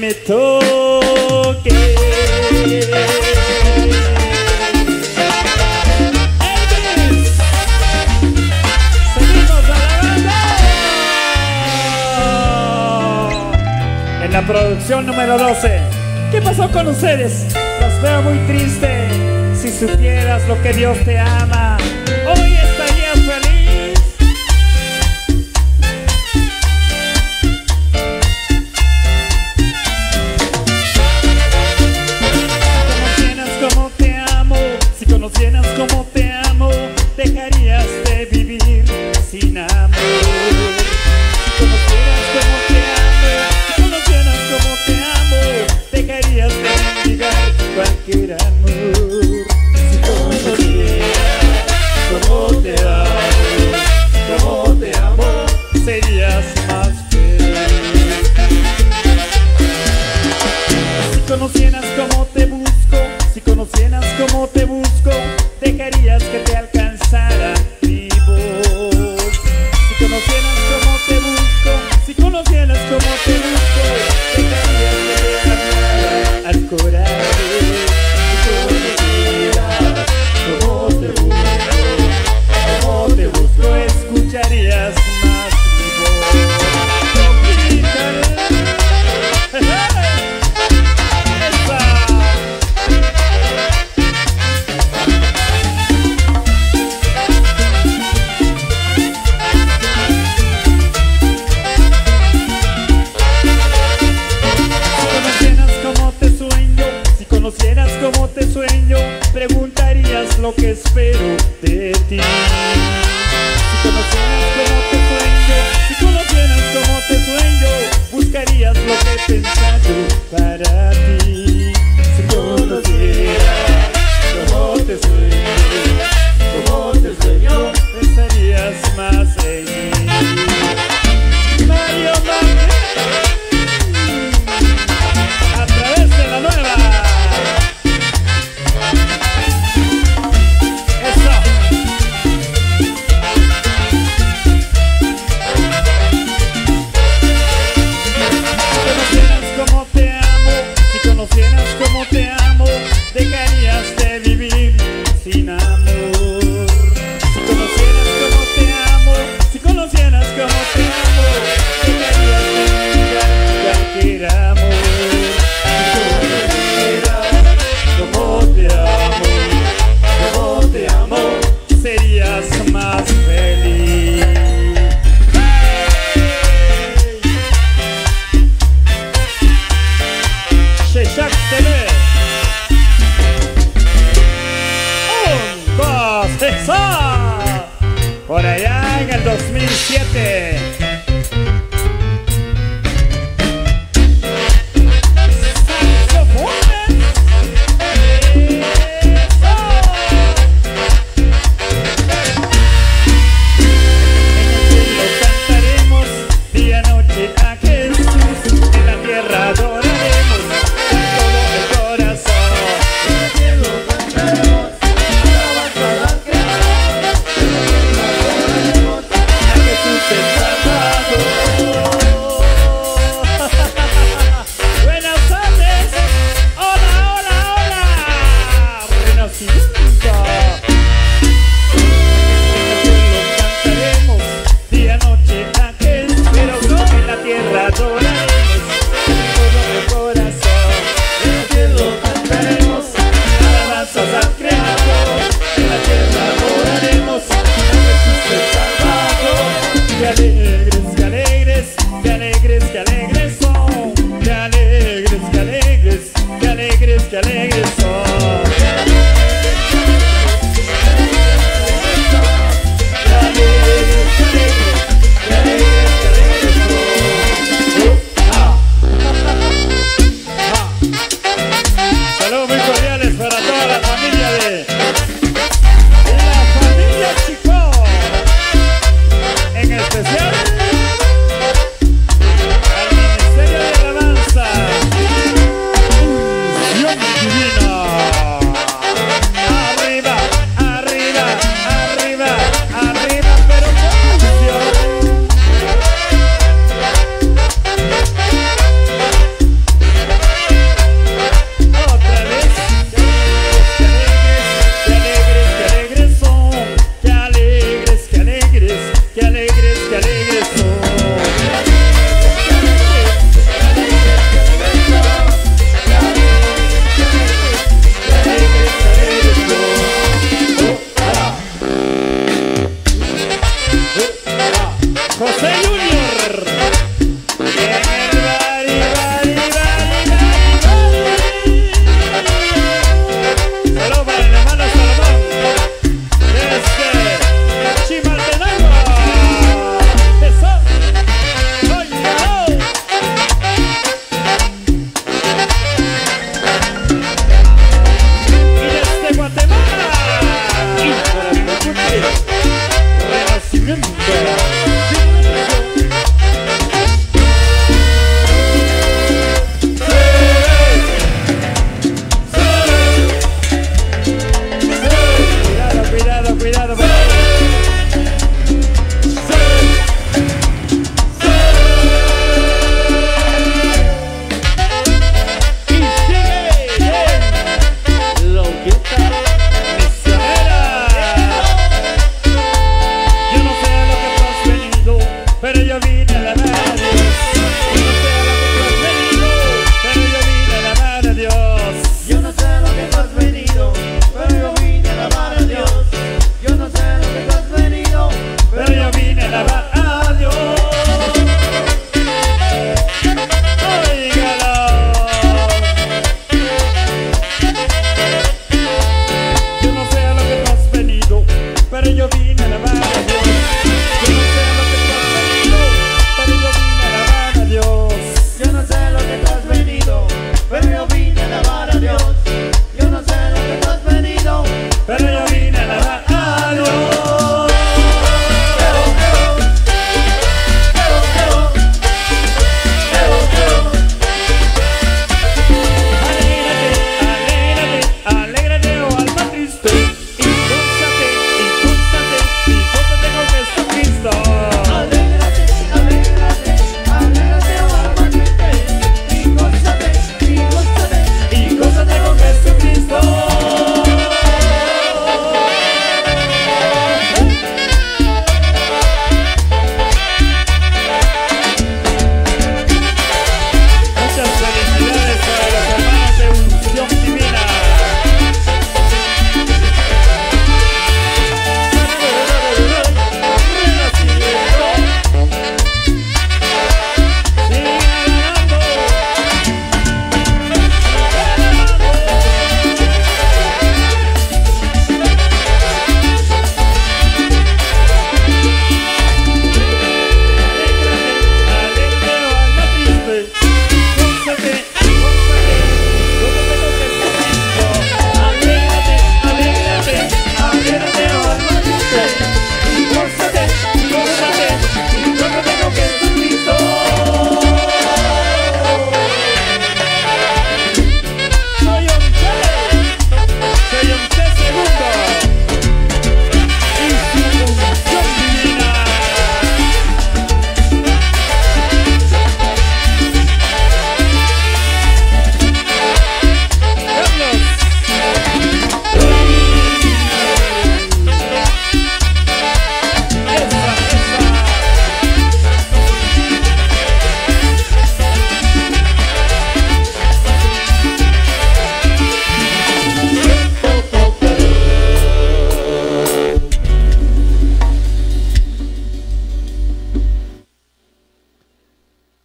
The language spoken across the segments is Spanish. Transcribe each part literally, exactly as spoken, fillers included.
me toque. Elvis, seguimos alabando. En la producción número doce. ¿Qué pasó con ustedes? Los veo muy tristes. Si supieras lo que Dios te ama, hoy estarías feliz. Si conocieras cómo te amo, dejarías de vivir sin amor. Si conocieras cómo te amo, si conocieras cómo te amo, dejarías de mendigar cualquier amor. Si conocieras cómo te amo, cómo te amo, serías más feliz. Si conocieras cómo te busco, si conocieras cómo te busco, dejarías que te alcanzara mi voz. Si conocieras cómo te busco, si conocieras cómo te busco, dejarías que te hablara al corazón. Si conocieras cómo te busco, cómo te busco, escucharías más mi voz.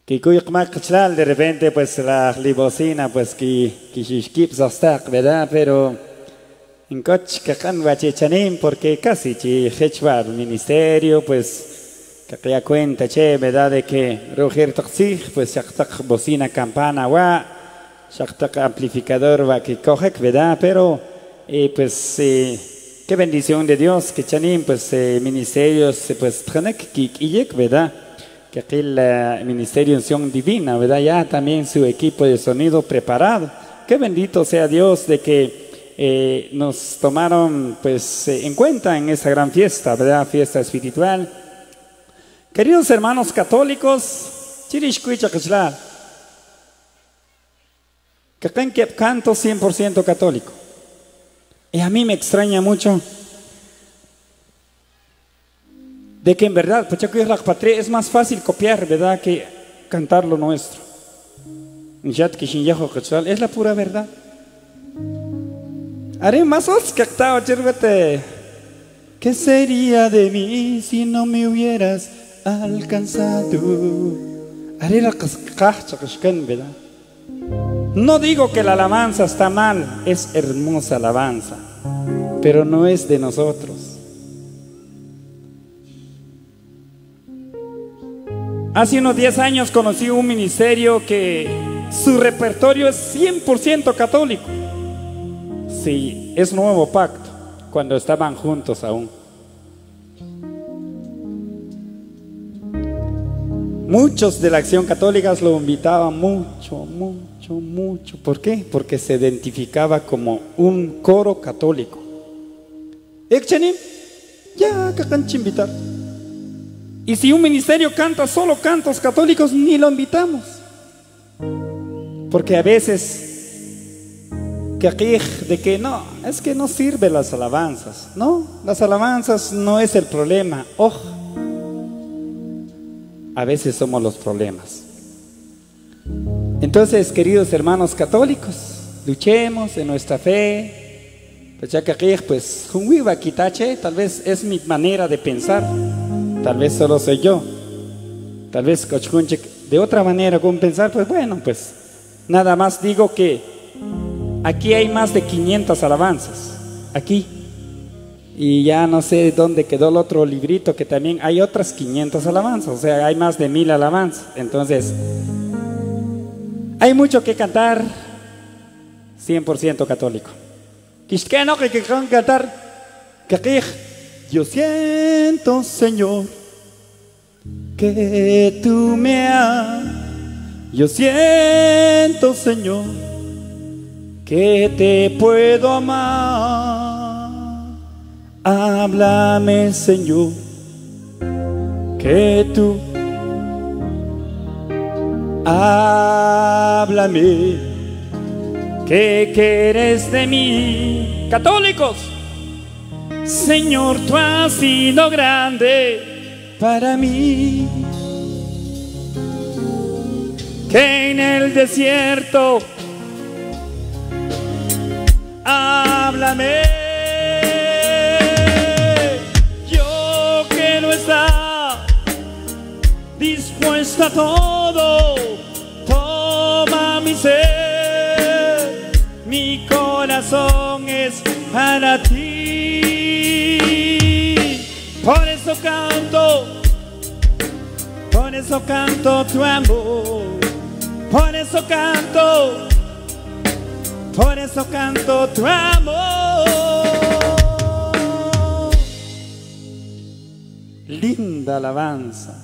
Que de repente pues la libocina pues que que ¿verdad? Pero en coche que can porque casi chi hechbar ministerio pues que ya cuenta che verdad de que Roger Toxig pues shaktak bocina campana wa shaktak amplificador va que coge verdad, pero eh, pues eh, qué bendición de Dios que chanim pues eh, ministerios pues tranek que verdad, que aquí el uh, ministerio unción divina verdad, ya también su equipo de sonido preparado. Qué bendito sea Dios de que Eh, nos tomaron pues eh, en cuenta en esta gran fiesta, ¿verdad? Fiesta espiritual. Queridos hermanos católicos, que canto cien por ciento católico. Y a mí me extraña mucho de que en verdad es más fácil copiar, ¿verdad?, que cantar lo nuestro. Es la pura verdad. Haré más os que octavo, chirvete. ¿Qué sería de mí si no me hubieras alcanzado? Haré la cascacha, ¿verdad? No digo que la alabanza está mal, es hermosa alabanza, pero no es de nosotros. Hace unos diez años conocí un ministerio que su repertorio es cien por ciento católico. Sí, es nuevo pacto, cuando estaban juntos aún. Muchos de la Acción Católica lo invitaban mucho, mucho, mucho. ¿Por qué? Porque se identificaba como un coro católico. Ya, que invitar. Y si un ministerio canta solo cantos católicos, ni lo invitamos. Porque a veces de que no, es que no sirven las alabanzas. No, las alabanzas no es el problema. Ojo, a veces somos los problemas. Entonces, queridos hermanos católicos, luchemos en nuestra fe. Pues ya que pues tal vez es mi manera de pensar, tal vez solo soy yo, tal vez de otra manera con pensar. Pues bueno, pues nada más digo que aquí hay más de quinientas alabanzas, aquí. Y ya no sé dónde quedó el otro librito, que también hay otras quinientas alabanzas, o sea, hay más de mil alabanzas. Entonces, hay mucho que cantar, cien por ciento católico. ¿Qué no que cantar? Yo siento, Señor, que tú me amas. Yo siento, Señor, que te puedo amar. Háblame, Señor, que tú háblame, ¿qué quieres de mí? Católicos, Señor, tú has sido grande para mí, que en el desierto háblame, yo que no está dispuesta a todo, toma mi ser, mi corazón es para ti. Por eso canto, por eso canto tu amor, por eso canto, por eso canto tu amor. Linda alabanza.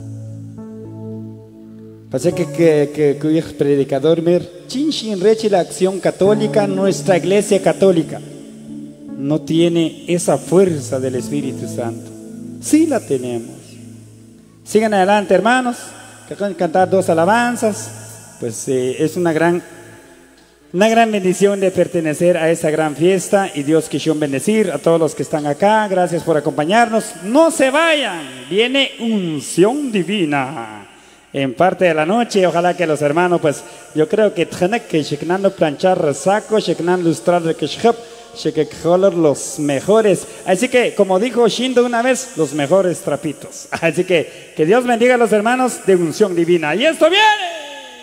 Parece que que que, que el predicador mer chinchin reche la Acción Católica, nuestra iglesia católica no tiene esa fuerza del Espíritu Santo. Sí la tenemos. Sigan adelante, hermanos, que acaban de cantar dos alabanzas. Pues eh, es una gran Una gran bendición de pertenecer a esa gran fiesta, y Dios quiso bendecir a todos los que están acá. Gracias por acompañarnos. No se vayan, viene unción divina en parte de la noche. Ojalá que los hermanos, pues yo creo que tienen que planchar saco, lustrar que Color, los mejores. Así que, como dijo Shindo una vez, los mejores trapitos. Así que, que Dios bendiga a los hermanos de unción divina. Y esto viene.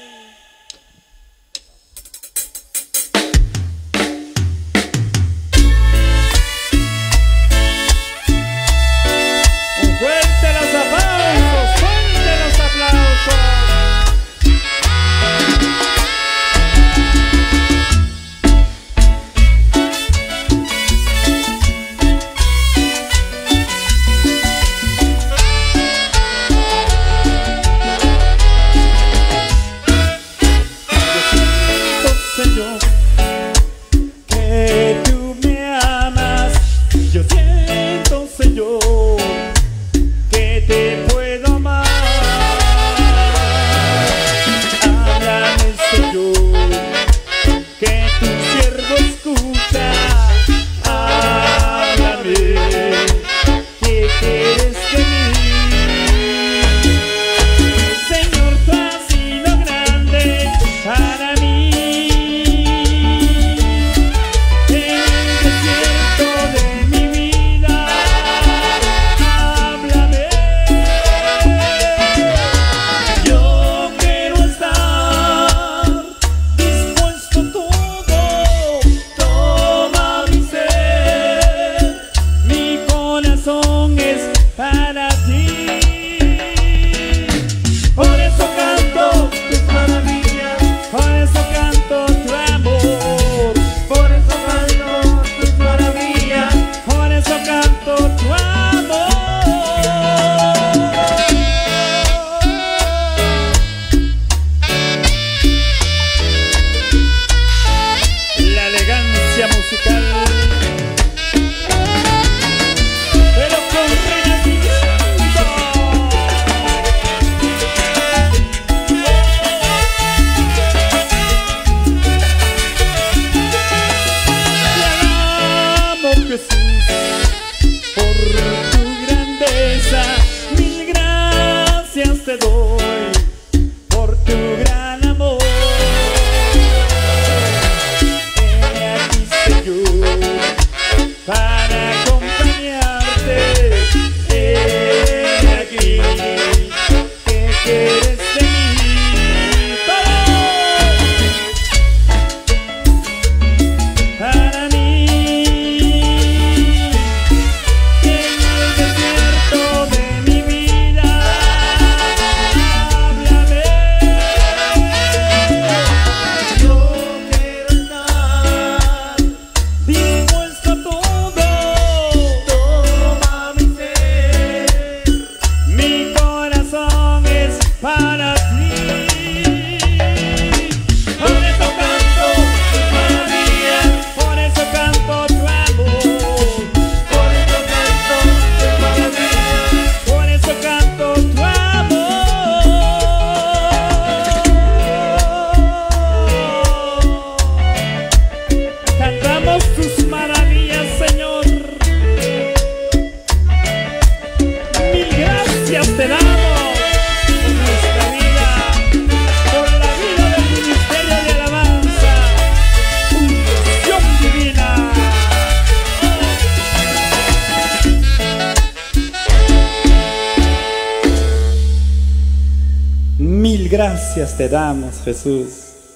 Gracias te damos, Jesús.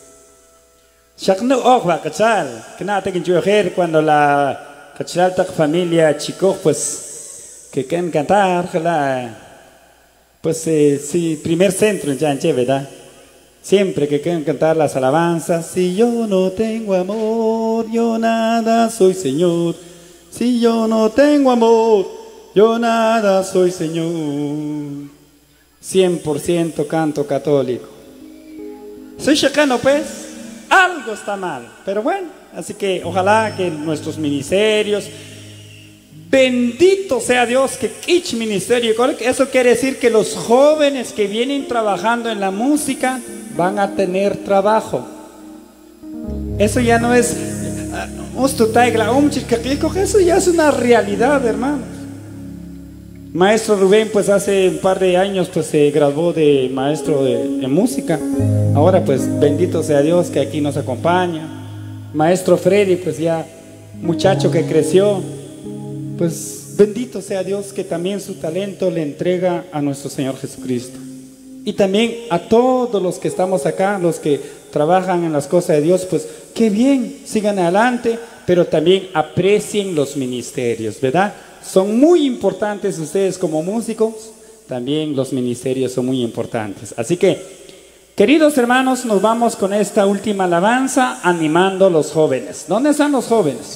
Cuando la familia chico, pues, que quieren cantar, pues, eh, sí, primer centro en Chanche, ¿verdad? Siempre que quieren cantar las alabanzas. Si yo no tengo amor, yo nada soy, Señor. Si yo no tengo amor, yo nada soy, Señor. cien por ciento canto católico. Soy chacano, pues, algo está mal, pero bueno, así que ojalá que nuestros ministerios, bendito sea Dios, que each ministerio, eso quiere decir que los jóvenes que vienen trabajando en la música van a tener trabajo. Eso ya no es, eso ya es una realidad, hermanos. Maestro Rubén, pues hace un par de años pues se graduó de maestro de, de música. Ahora pues bendito sea Dios que aquí nos acompaña. Maestro Freddy pues ya muchacho que creció, pues bendito sea Dios que también su talento le entrega a nuestro Señor Jesucristo. Y también a todos los que estamos acá, los que trabajan en las cosas de Dios, pues qué bien, sigan adelante, pero también aprecien los ministerios, ¿verdad? Son muy importantes ustedes como músicos, también los ministerios son muy importantes. Así que, queridos hermanos, nos vamos con esta última alabanza animando a los jóvenes. ¿Dónde están los jóvenes?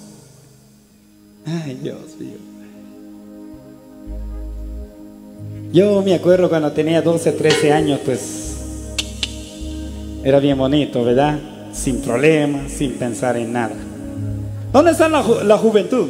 Ay, Dios mío. Yo me acuerdo cuando tenía doce, trece años, pues era bien bonito, ¿verdad? Sin problemas, sin pensar en nada. ¿Dónde está la, ju la juventud?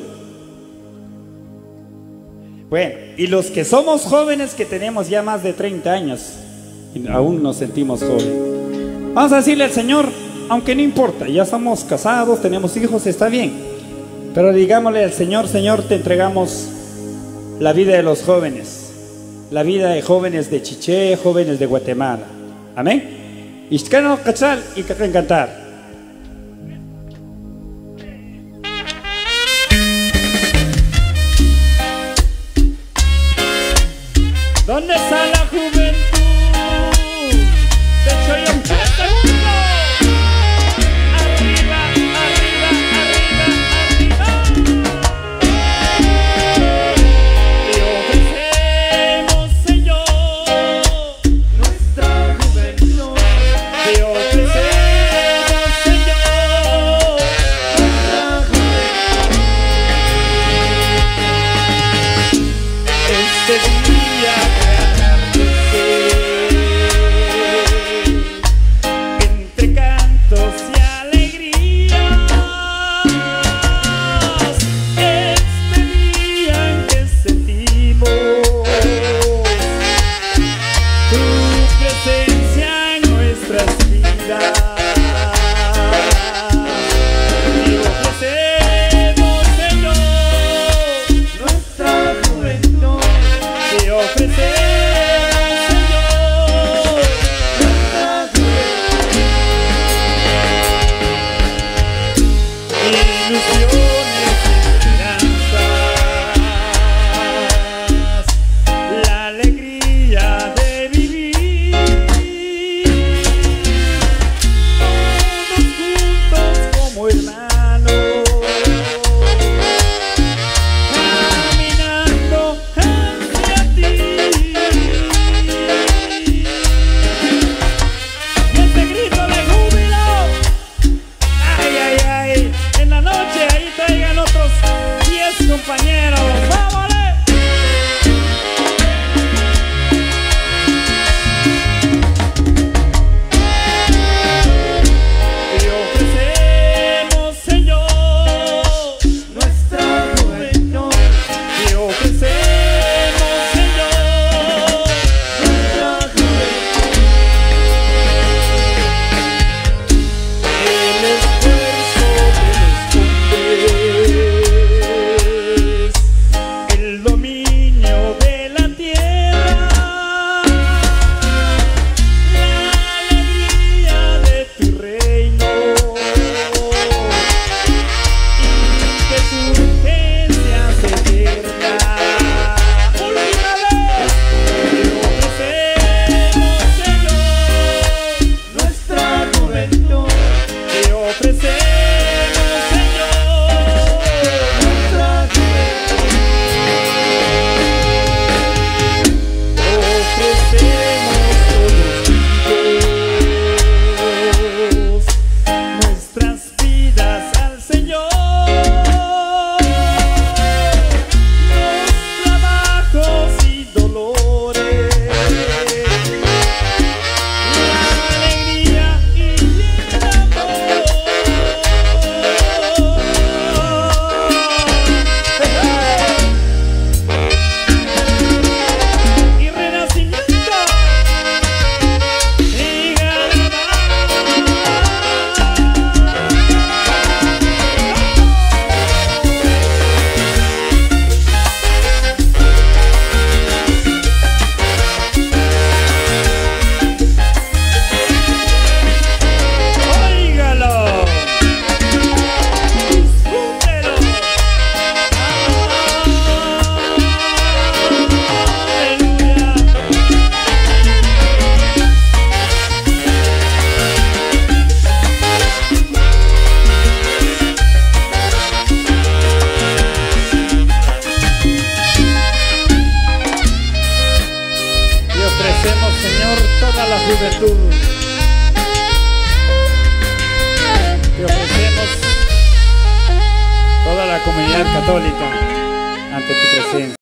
Bueno, y los que somos jóvenes que tenemos ya más de treinta años y aún nos sentimos jóvenes, vamos a decirle al Señor, aunque no importa, ya estamos casados, tenemos hijos, está bien, pero digámosle al Señor, Señor, te entregamos la vida de los jóvenes, la vida de jóvenes de Chiché, jóvenes de Guatemala. Amén. Y que no cachar y que cantar. ¿Dónde está la juventud? De hecho, yo empiezo el mundo. Arriba, arriba, arriba, arriba. Te ofrecemos, Señor, nuestra juventud. Te ofrecemos, juventud. Te ofrecemos toda la comunidad católica ante tu presencia.